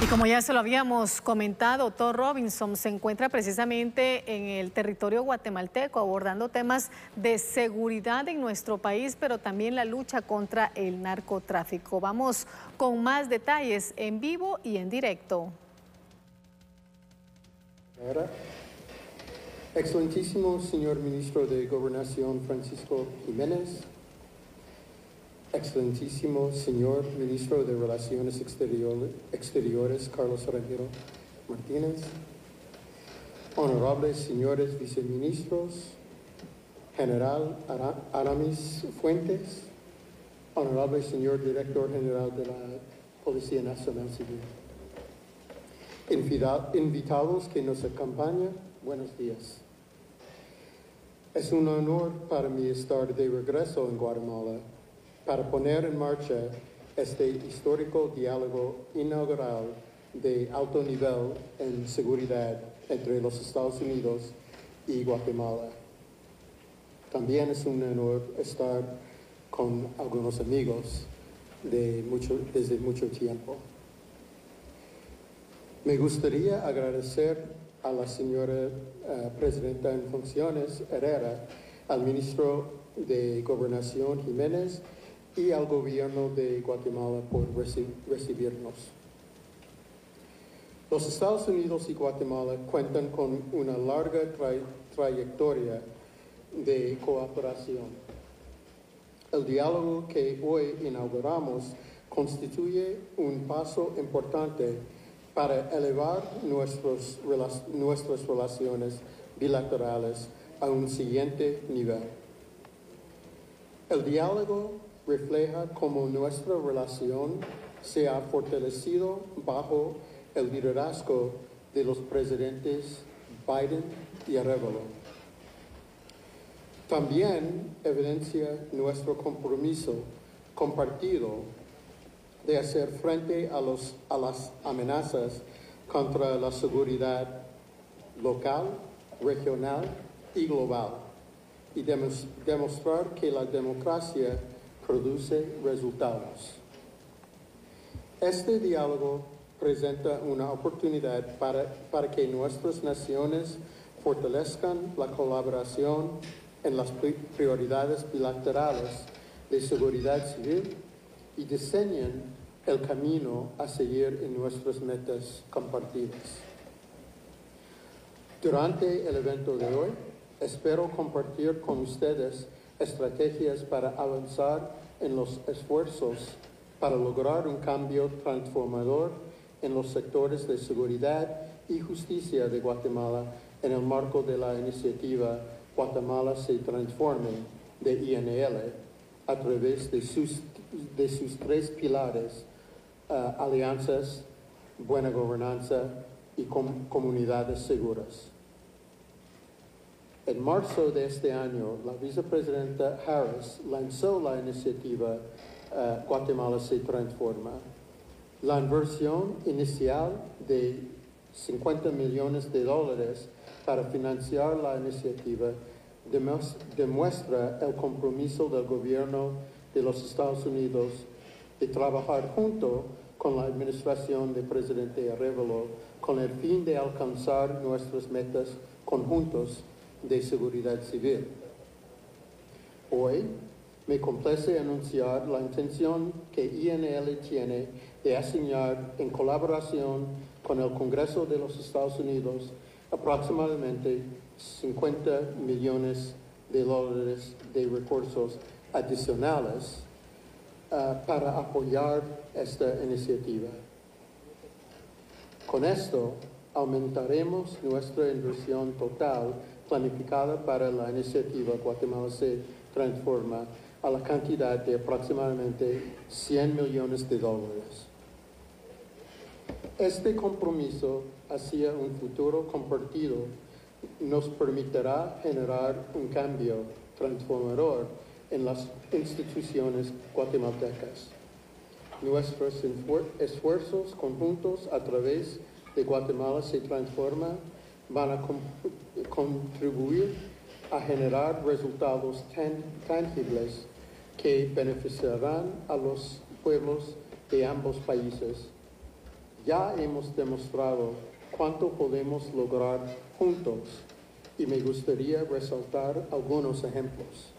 Como ya se lo habíamos comentado, Todd Robinson se encuentra precisamente en el territorio guatemalteco abordando temas de seguridad en nuestro país, pero también la lucha contra el narcotráfico. Vamos con más detalles en vivo y en directo. Excelentísimo señor ministro de Gobernación Francisco Jiménez, excelentísimo señor ministro de Relaciones Exteriores Carlos Rangel Martínez, honorables señores viceministros, general Aramis Fuentes, honorable señor director general de la Policía Nacional Civil, invitados que nos acompañan, buenos días. Es un honor para mí estar de regreso en Guatemala para poner en marcha este histórico diálogo inaugural de alto nivel en seguridad entre los Estados Unidos y Guatemala. También es un honor estar con algunos amigos desde mucho tiempo. Me gustaría agradecer a la señora presidenta en funciones, Herrera, al ministro de Gobernación, Jiménez, y al gobierno de Guatemala por recibirnos. Los Estados Unidos y Guatemala cuentan con una larga trayectoria de cooperación. El diálogo que hoy inauguramos constituye un paso importante para elevar nuestras relaciones bilaterales a un siguiente nivel. El diálogo refleja cómo nuestra relación se ha fortalecido bajo el liderazgo de los presidentes Biden y Arevalo. También evidencia nuestro compromiso compartido de hacer frente a las amenazas contra la seguridad local, regional y global, y demostrar que la democracia produce resultados. Este diálogo presenta una oportunidad para que nuestras naciones fortalezcan la colaboración en las prioridades bilaterales de seguridad civil y diseñen el camino a seguir en nuestras metas compartidas. Durante el evento de hoy, espero compartir con ustedes estrategias para avanzar en los esfuerzos para lograr un cambio transformador en los sectores de seguridad y justicia de Guatemala en el marco de la iniciativa Guatemala se transforme de INL a través de sus tres pilares, alianzas, buena gobernanza y comunidades seguras. En marzo de este año, la vicepresidenta Harris lanzó la iniciativa Guatemala se transforma. La inversión inicial de $50 millones para financiar la iniciativa demuestra el compromiso del gobierno de los Estados Unidos de trabajar junto con la administración del presidente Arevalo con el fin de alcanzar nuestras metas conjuntas de seguridad civil. Hoy me complace anunciar la intención que INL tiene de asignar en colaboración con el Congreso de los Estados Unidos aproximadamente $50 millones de recursos adicionales para apoyar esta iniciativa. Con esto, aumentaremos nuestra inversión total planificada para la iniciativa Guatemala se transforma a la cantidad de aproximadamente $100 millones. Este compromiso hacia un futuro compartido nos permitirá generar un cambio transformador en las instituciones guatemaltecas. Nuestros esfuerzos conjuntos a través de Guatemala se transforma van a contribuir a generar resultados tangibles que beneficiarán a los pueblos de ambos países. Ya hemos demostrado cuánto podemos lograr juntos y me gustaría resaltar algunos ejemplos.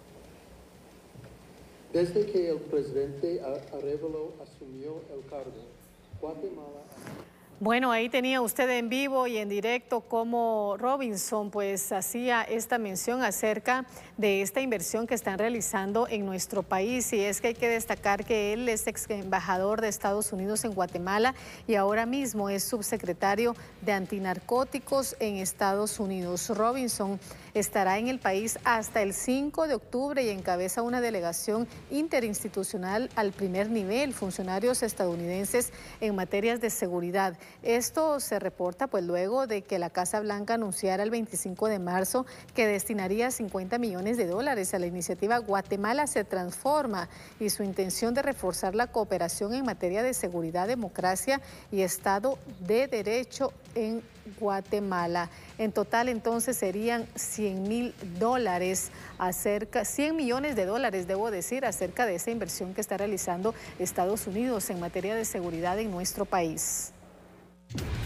Desde que el presidente Arévalo asumió el cargo, Guatemala... Bueno, ahí tenía usted en vivo y en directo cómo Robinson pues hacía esta mención acerca de esta inversión que están realizando en nuestro país, y es que hay que destacar que él es ex embajador de Estados Unidos en Guatemala y ahora mismo es subsecretario de antinarcóticos en Estados Unidos. Robinson estará en el país hasta el 5 de octubre y encabeza una delegación interinstitucional al primer nivel, funcionarios estadounidenses en materias de seguridad. Esto se reporta pues luego de que la Casa Blanca anunciara el 25 de marzo que destinaría $50 millones a la iniciativa Guatemala se transforma y su intención de reforzar la cooperación en materia de seguridad, democracia y Estado de Derecho en Guatemala. En total entonces serían $100 millones debo decir, acerca de esa inversión que está realizando Estados Unidos en materia de seguridad en nuestro país.